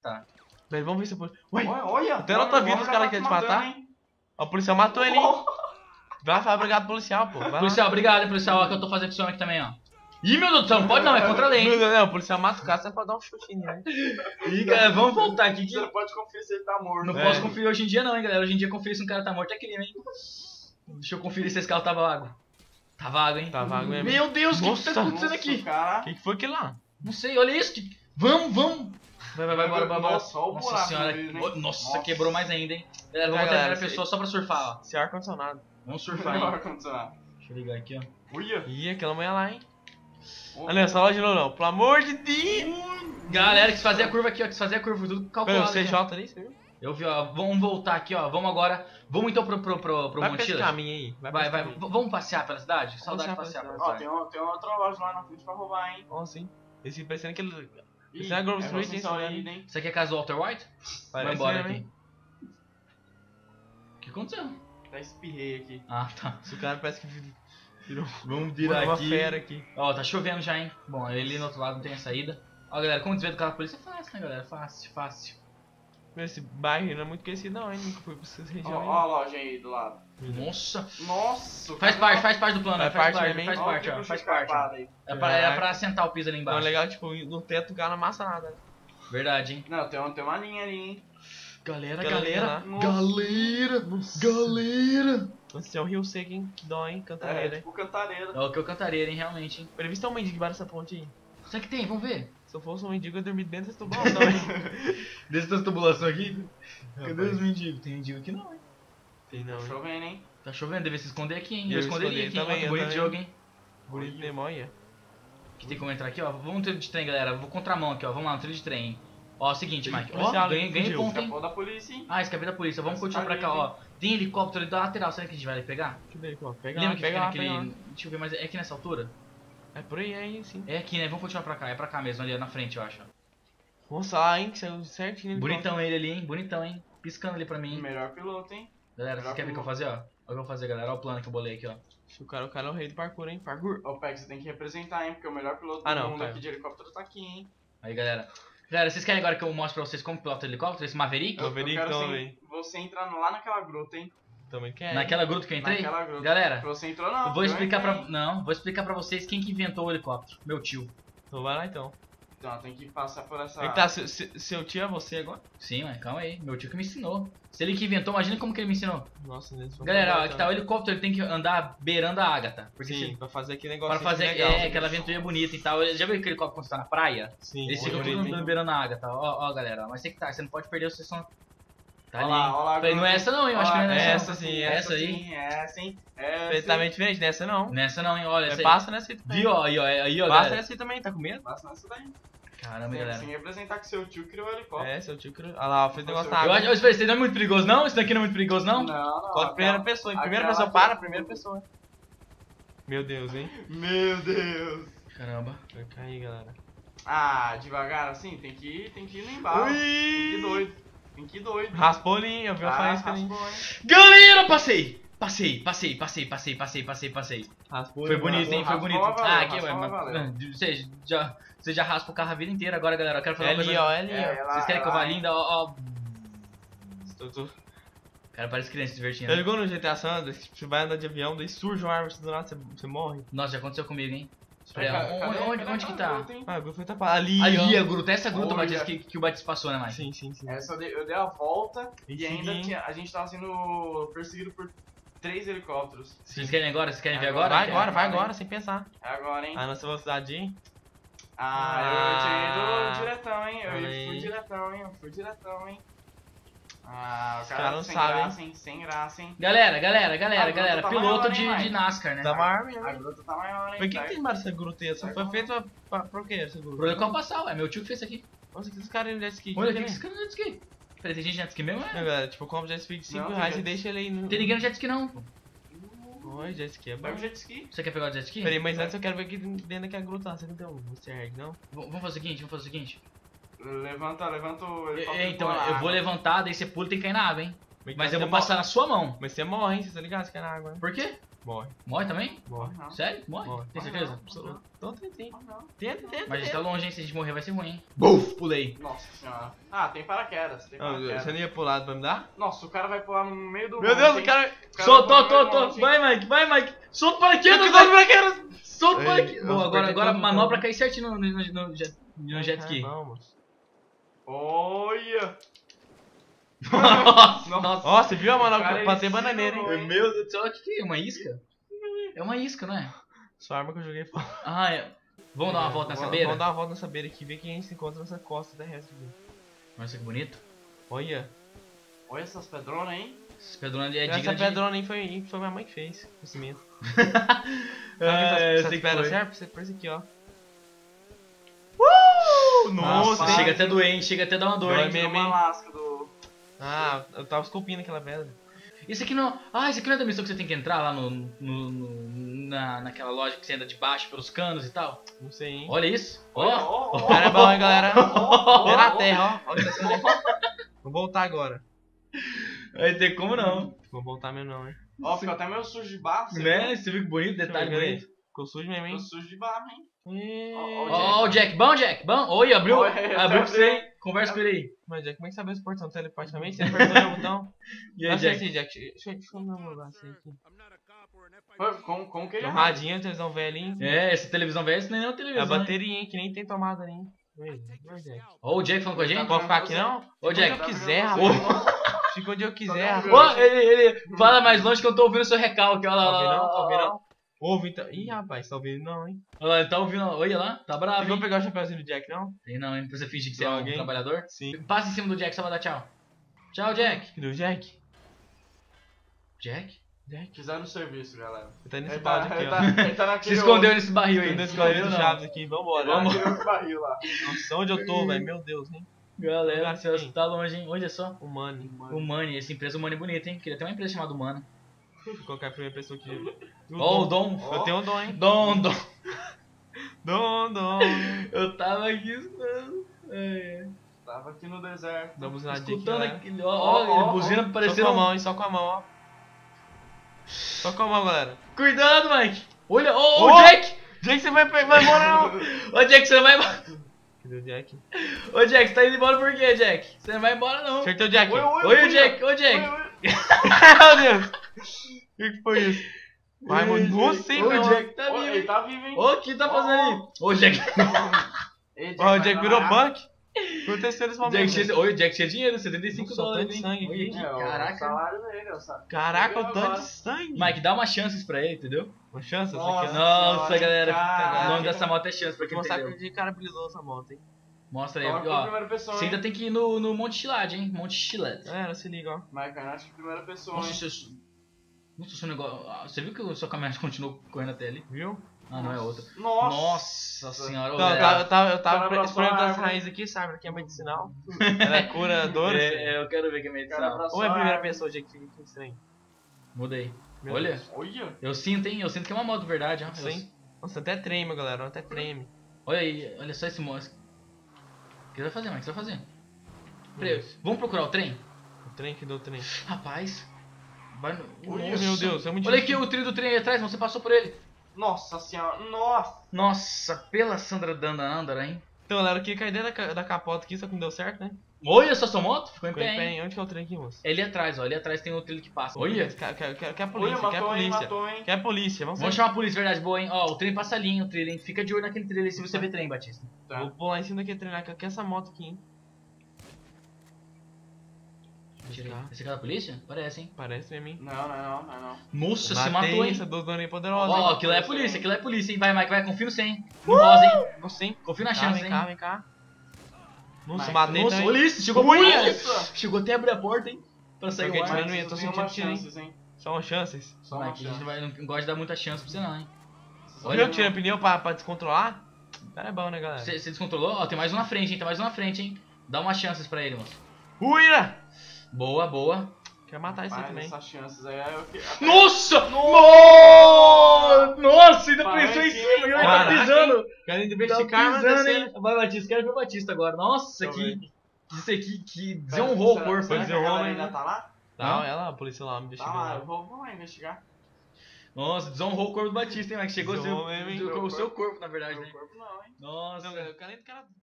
Tá. Mas vamos ver se... Ué, Olha, até ela tá vindo os caras tá querem te matar. Ó, o policial matou ele, hein? Vai falar obrigado, policial, pô. Vai Policial, obrigado, hein, policial. Ó, que eu tô fazendo som aqui também, ó. Ih, meu Deus do céu, não pode não, é contra a lei, hein? Não, o policial mata o cara, você pode dar um chute nele. Ih, cara, vamos voltar aqui. Você não pode conferir se ele tá morto. Não posso conferir hoje em dia não, hein, galera. Hoje em dia conferir se um cara tá morto é crime, hein. Deixa eu conferir se esse carro tava água. Tava água, hein. Tava água mesmo. Meu Deus, o que Nossa. tá acontecendo aqui? Cara. O que foi aquilo lá? Não sei, olha isso. Vamos. Vai, bora. Nossa, olha o Nossa buraco senhora. dele, né? Nossa, quebrou mais ainda, hein. Galera, vamos botar a galera, primeira pessoa só pra surfar, ó. Esse ar-condicionado. Vamos surfar, Não vai hein. acontecer. Deixa eu ligar aqui, ó. Uia. Ih, aquela mulher lá, hein? Olha, essa loja não. Pelo amor de Deus. Galera, quis fazer a curva aqui, ó. Quis fazer a curva, tudo Pera, calculado. o CJ aqui, ó. ali, você viu? Eu vi, ó. Vamos voltar aqui, ó. Vamos agora. Vamos então pro Vai pra esse Montila. caminho aí. Vai. pra esse caminho. Vamos passear pela cidade? Saudade de passear passear pela pela Ó, cidade. tem outra loja lá na frente pra roubar, hein? Ó, sim. Esse parecendo que ele... Ih, Isso é a Grove Street, você hein, só hein? ir, hein? Isso aqui é a casa do Walter White? Vai Parece embora mesmo, aqui. hein? O que aconteceu? Já espirrei aqui. Ah, tá. Esse cara parece que virou Vamos uma fera aqui. Ó, tá chovendo já, hein? Bom, ali no outro lado não tem a saída. Ó, galera, como desver do carro da polícia é fácil, né, galera? Fácil. Esse bairro não é muito conhecido não, hein? Nunca fui pra essa Ó, região ó a loja aí do lado. Nossa. Nossa. Faz parte do plano, Faz né? Faz parte parte, também? faz Ó, parte, tipo ó. Faz escarpado parte. aí. É pra assentar o piso ali Não, embaixo. legal, tipo, no teto o cara não amassa nada. Né? Verdade, hein? Não, tem uma linha ali, hein? Galera. Nossa. Galera. Nossa, é um rio seco, hein? Que dó, hein? É, Cantareira, hein? tipo cantareira. É o que eu cantaria, hein, realmente, hein? Previsto é um mendigo embaixo dessa ponte aí. Será que tem? Vamos ver. Se eu fosse um mendigo, eu dormir dentro desse tubarão, não, hein? Dessas tubulação aqui? Cadê Rapaz. os mendigos? Tem mendigo aqui não, hein? Tem não, Tá hein? chovendo, hein? Tá chovendo, deve se esconder aqui, hein? Eu Eu esconderia escondi aqui, também, hein? eu Bonito também. jogo, hein? Bonito mesmo, olha. Aqui tem como entrar aqui, ó. Vamos no trilho de trem, galera. Vou contramão aqui, ó. Vamos lá, no trilho de trem. Ó, seguinte, Trilho Mike. policial, Ó, ganhei fugiu. ponto, hein? Escapou da polícia, hein? Ah, escapei da polícia. Vamos continuar pra cá, ó. Tem helicóptero ali da lateral. Será que a gente vai ali pegar? Deixa eu ver aqui, ó. Pega Lembra lá, que pega fica lá, naquele... pega lá. Deixa eu ver, mas é aqui nessa altura? É por aí, hein, sim. É aqui, né? Vamos continuar pra cá. É pra cá mesmo, ali ó, na frente, eu acho. Nossa, lá, hein, que saiu certinho. Bonitão ele ali, hein? Bonitão, hein? Piscando ali pra mim, hein? Melhor piloto, hein? Galera, vocês querem ver o que eu vou fazer, ó? Olha o que eu vou fazer, galera. Olha o plano que eu bolei aqui, ó. O cara é o rei do parkour, hein? Parkour. Ô, Peck, você tem que representar, hein? Porque o melhor piloto Ah, do não, mundo cara. aqui de helicóptero tá aqui, hein? Aí, galera. Galera, vocês querem agora que eu mostre pra vocês como pilota helicóptero? Esse Maverick? Eu Maverick quero também. você entrando lá naquela gruta, hein? Também quer. Naquela gruta que eu entrei? Naquela gruta. Galera, Você entrou não. eu vou explicar entrei, pra... hein? Não, vou explicar pra vocês quem que inventou o helicóptero. Meu tio. Então vai lá, então. Então, tem que passar por essa... Aí que tá, seu tio é você agora? Sim, mas calma aí. Meu tio que me ensinou. Se ele que inventou, imagina como que ele me ensinou. Nossa, eles vão Galera, ó, falar, aqui tá o helicóptero, ele tem que andar beirando a Ágata. Porque Sim, se... pra fazer aquele negócio Pra fazer legal. aquela aventura bonita e tal. Já viu aquele helicóptero quando você tá na praia? Sim, Eles muito ficam bonito, tudo hein? andando beirando a Ágata. Ó, galera. Mas tem que tá, você não pode perder o sessão. Tá Olha ali. lá, hein? olha lá. Falei, não é essa não, hein? Eu acho que não é É nessa. essa sim, essa aí. Sim, essa, hein? Completamente diferente dessa não. Nessa não, hein? Olha, essa aí. Passa nessa aí também. Viu, ó, aí, ó, Passa galera. nessa aí também, tá com medo? Passa nessa daí. Caramba, Tem galera. que representar que seu tio criou o helicóptero. É, seu tio. Olha lá, fez negócio na Eu Eu água. acho, eu espero, isso não é muito perigoso, não? Isso daqui não é muito perigoso, não? Não. Coloca primeira pessoa, em primeira aquela pessoa, para, que- primeira pessoa. Meu Deus, hein? Meu Deus. Caramba. Vai cair, galera. Ah, devagar assim, tem que ir lá embaixo. Tem que ir doido. Tem que ir doido. Raspou ali, eu vi a faísca ali. raspou, hein? Galera, passei! Passei. Raspou. Foi bonito, hein? Foi raspou bonito. a valeu, Ah, aqui, raspou a valeu. você já raspa o carro a vida inteira agora, galera. Eu quero fazer É uma ali, coisa. ó, é ali, É, ó. lá, Vocês querem que eu vá linda? Ó. Tu Cara, parece criança se divertindo. já ligou no GTA San Andreas? Você vai andar de avião, daí surge uma árvore do nada, você morre. Nossa, já aconteceu comigo, hein? Cadê- Onde que tá? gruta, hein? Ah, o grupo foi tapado. Ali, Ali, ó. a gruta. Essa gruta, Olha. Batista, que o Batista passou, né, Mike? Sim, sim, sim. Essa eu dei a volta E e ainda segui. a gente tava sendo perseguido por 3 helicópteros. Vocês querem agora? Vocês querem ver agora? Vai Quer? agora, vai agora, sem pensar. É agora, hein? A nossa velocidade, hein? Eu tinha ido diretão, hein? Olha aí. Eu fui diretão, hein? Ah, o Os cara caras não sem sabem. graça, hein? Sem graça, hein? Galera. A gruta tá Piloto maior, hein, de Mike? NASCAR, né? Dá uma arma, A hein? gruta tá maior, hein? Por que tem mais essa gruta aí? Só Vai foi com- feito pra quê essa gruta? Pro helicóptero passar, é meu tio que fez isso aqui. Nossa, que esses caras de jet ski. Olha aqui, esse cara no jet ski. Peraí, tem gente no jet ski mesmo? Não, É? galera, tipo, eu compro jet ski de 5 Não, reais tem e jet deixa ele aí no... Tem ninguém no jet ski, não. Oi, jet ski é bom. Vai pro jet ski? Você quer pegar o jet ski? Peraí, mas antes eu quero ver aqui dentro daquela gruta lá. Você não tem um Mr. Egg, não? Vamos fazer o seguinte. Levanta o helicóptero. Então, na eu vou água. levantar, daí você pula e tem que cair na água, hein? Mas eu vou passar na sua mão. Mas você morre, hein? Você tá ligado? Você quer na água, né? Por quê? Morre. Morre também? Morre. Não. Sério? Morre? Morre. Tem certeza? Tô tentando. Ah, não. Tenta. Mas a gente tá longe, hein? Se a gente morrer vai ser ruim, hein? Buf! Pulei. Nossa senhora. Ah, tem paraquedas. Tem paraquedas. Você não ia pro lado pra me dar? Nossa, o cara vai pular no meio do Meu Deus, monte, o cara... Tô. Vai, Mike. Solta o paraquedas, paraquedas! Solta o Ei, paraquedas. eu Boa, apertei agora tudo, manobra cara. cair certinho no jet ski. Vamos. Olha! Nossa. Ó, você viu a Cara, manobra pra ter esse bananeira, não, hein? hein? Meu Deus do céu, o que é? Uma isca? É uma isca, não é? Sua arma que eu joguei fora. Ah, é. Vamos dar uma volta nessa beira? Vamos dar uma volta nessa beira aqui e ver quem a gente se encontra nessa costa terrestre aqui. Nossa, que bonito. Olha. Olha essas pedronas, hein? Esse pedrona é Essa digna de... pedrona aí foi minha mãe que fez. Com cimento. É, Essa sei que pedra foi. serve pra você pôr isso aqui, ó. Nossa, Rapaz. chega até a doer, hein? Chega até a dar uma dor, Dói hein? mesmo. Uma lasca do... Ah, eu tava esculpindo aquela pedra. Isso aqui não... Ah, isso aqui não é da missão que você tem que entrar lá naquela loja que você anda de baixo pelos canos e tal? Não sei, hein. Olha isso. Ó. O cara é bom, hein, galera. Vê na Ó, terra, ó. Olha essa cena. Vou voltar agora. Vai ter como não. Vou voltar mesmo não, hein. Ó, ficou até meio sujo de barro. você Né? Você viu que bonito, detalhe Deixa eu ver, bonito. Ficou sujo mesmo, viu? hein. Ficou sujo de barro, hein? Ih, Ó, o Jack. Bom, Jack. Bom. Oi, abriu. Oi, Abriu abriu. pra você, hein? Conversa com ele aí. Mas Jack, como é que sabe esse portão telepaticamente? Você apertou o botão? E aí, Não sei Jack? se, Jack. Deixa eu dar uma olhada aqui. Como que ele é? Tomadinha, televisão velhinha. É, essa televisão velha, isso nem é uma É a televisão. né? bateria, hein, que nem tem tomada ali, hein. Oi, Jack. Ó, o Jack falando com a gente. Pode ficar aqui não? Ô, Jack. Fica onde eu quiser, Ô. rapaz. Fica onde eu quiser, rapaz. Ó, ele fala mais longe que eu tô ouvindo o seu recalque. Olha Tá lá, ouvindo não? Tá ó, ouvindo ó. não? Ouve então. Ih, rapaz, tá ouvindo não, hein? Olha lá, ele tá ouvindo. Olha lá, tá bravo, Você vai hein? pegar o chapéuzinho do Jack, não? Tem não, hein? Pra você fingir que você é Droga, um hein? trabalhador. Sim. Passa em cima do Jack só pra dar tchau. Tchau, Jack. Cadê o Jack? Jack? Jack? Fizeram o serviço, galera. Ele tá nesse Ele balde tá, aqui, ele ó. tá, ele tá Se naquele escondeu nesse barril aí. Ele tá Se nesse balde escondeu, de não. chaves aqui, vambora. Vamos. naquele outro barril lá. Nossa, onde eu tô, velho? Meu Deus, hein? Galera, Lugar você tá longe, hein? Olha só. O Money. O Money, essa empresa Money é bonita, hein? Queria ter uma empresa chamada Money. Vou colocar a primeira pessoa aqui. Ó, o Dom. Eu tenho um dom, hein? Dom. Dom. Eu tava aqui escutando. É. Tava aqui no deserto. Dá uma buzinadinha aqui, Escutando galera. aquele. Ó, ele buzina Só parecendo. com a mão, hein? Só com a mão, ó. Só com a mão, galera. Cuidado, Mike. Olha, ô, Ô! Jack. Jack, você vai embora, não? Ô, Jack, você não vai embora. Cadê o Jack? Ô, Jack, você tá indo embora por quê, Jack? Você não vai embora, não. Acertei o Jack. Oi, o Jack. Ô, Jack. Meu Deus. O que foi isso? Vai, mano. Nossa, hein, Ô, meu. o Jack tá Ô, vivo. ele hein? tá vivo, hein? Ô, o que tá fazendo aí? Ô, Jack. Ei, Ó, o vai Jack virou trabalhar. punk. Aconteceu nesse Jack momento. cheio, oi, Jack cheio de dinheiro, 75 Nossa, dólares, tanto hein? sangue Olha aqui. aí, É, o caraca. salário dele, é o salário. Caraca, o tanto Agora. de sangue. Mike, dá uma chance pra ele, entendeu? Uma chance? Essa Nossa. aqui, ó. Nossa, senhora, galera. caraca. O nome dessa moto é chance pra Vou quem mostrar entendeu. que de cara brilhou essa moto, hein. Mostra aí, Coloca pra ó. primeira pessoa, Você hein? ainda tem que ir no Monte Chilade, hein? Monte Chilade. É, se liga, ó. Mike Knight de primeira pessoa, Nossa, hein? seu negócio. Você viu que o seu caminhonete continuou correndo até ali? Viu? Ah, não é outra. Nossa. Nossa senhora, Então, ô, eu galera. tava Cara, abraçou experimentando a essa árvore. raiz aqui, sabe? Aqui é medicinal. Ela é curadora. Eu quero ver que é Cara, medicinal. abraçou Ou é a a primeira árvore. pessoa, Jack? Fica estranho. Mudei. Meu Olha, Deus. Olha. eu sinto, hein? Eu sinto que é uma moto de verdade, ó. Sim. Nossa, até treme, galera. Até treme. Olha aí, olha só esse moço. O que você vai fazer, Mike? O que você vai fazer? Peraí, vamos procurar o trem? O trem que deu o trem. Rapaz. Vai no. Olha, Nossa. Meu Deus, é muito Olha aqui difícil. o trilho do trem aí atrás, você passou por ele. Nossa senhora. Nossa. Nossa, pela Sandra Dandara, hein? Então, galera, eu queria cair dentro da capota aqui, só que não deu certo, né? Olha só sua moto, ficou em Ficou pé, em pé, hein? hein? Onde que é o trem aqui, moço? É ali atrás, ó. Ali atrás tem o trilho que passa. Olha. Quer a Olha, polícia, quer a matou, hein? polícia. Matou, hein? Quer a polícia, vamos Vamos sair. chamar a polícia, verdade, boa, hein? Ó, o trem passa ali, hein? O trilho, hein? Fica de olho naquele trilho aí se você vê trem, Batista. Tá. Vou pular em cima daquele trem lá, que é essa moto aqui, hein? Esse cara da polícia? Parece, hein? Parece mesmo, hein? Não. Nossa, se Matei matou, hein? essa duas donas aí poderosas. Ó, hein? aquilo é polícia, hein? Vai, Mike, vai, confia no 100. No rosa, hein? Não sei. Confia na Vem cá, chance, vem hein? cá, vem cá. Nossa, Mike, matei Nossa, também. olha isso, chegou Nossa. Chegou até a abrir a porta, hein? Pra sair Joguei o ar. de mano, tô Tem sentindo umas tiro, hein? chances, hein? Só umas chances. Só uma Mike, a gente chance. não gosta de dar muita chance pra você não, hein? Olha, eu tirei pneu pra descontrolar. O cara é bom, né, galera? Você descontrolou? Ó, tem mais um na frente, hein? Tem mais um na frente, hein? Dá umas chances pra ele, moço. Uira! Boa, boa. Quer matar isso aí Mas também. essas chances aí é o que... Nossa! Nossa, ainda Parece pensou em que- cima, ele tá Caraca, pisando. Quero Tá investigar, mas pisando, descendo. hein? Vai, Batista, quero ver o Batista agora. Nossa, Deixa eu isso aqui que desonrou o corpo, Será hein? que a galera ainda tá lá? Não, ela, a polícia lá me Tá investigou. lá, lá. eu vou lá investigar. Nossa, desonrou o corpo do Batista, hein, Max? Chegou Desonrou assim, mesmo, hein? o seu corpo, na verdade, Meu né? corpo não, hein? Nossa. Não, eu quero nem do cara